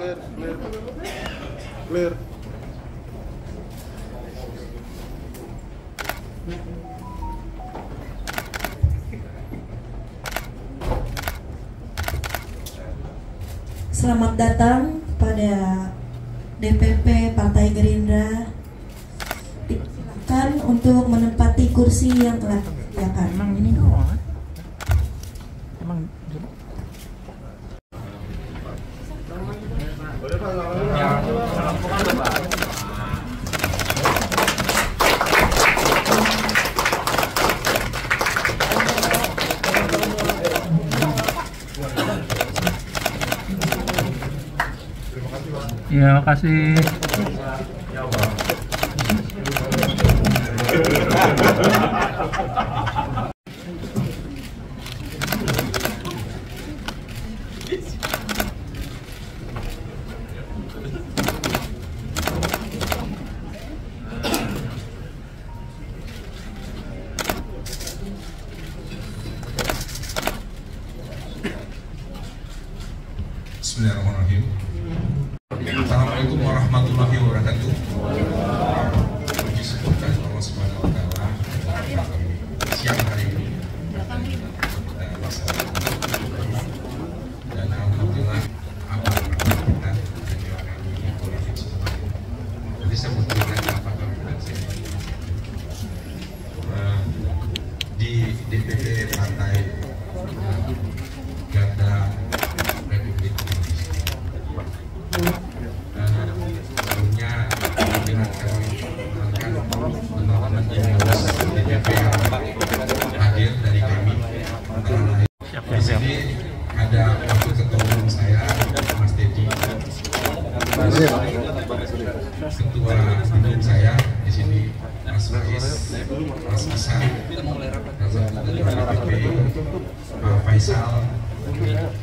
Clear. Selamat datang pada DPP Partai Gerindra. Silakan untuk menempati kursi yang telah disediakan. Emang ini doang kan? Emang ya, makasih. Bismillahirrahmanirrahim. Assalamualaikum warahmatullahi wabarakatuh. Puji syukur kepada Allah Subhanahu wa taala. Siang hari ini dan alhamdulillah amal kita dan kami politik semua. Jadi saya mengucapkan apa kabar saya di DPP Partai Garda Republik Indonesia. Sebelumnya dengan kami mengenalkan teman-teman di DPP yang hadir dari kami. Di sini ada wakil ketua umum saya, Mas Dedi, ketua umum saya di sini, Mas Faiz, Mas Isan, dan ketua DPP Pak Faisal,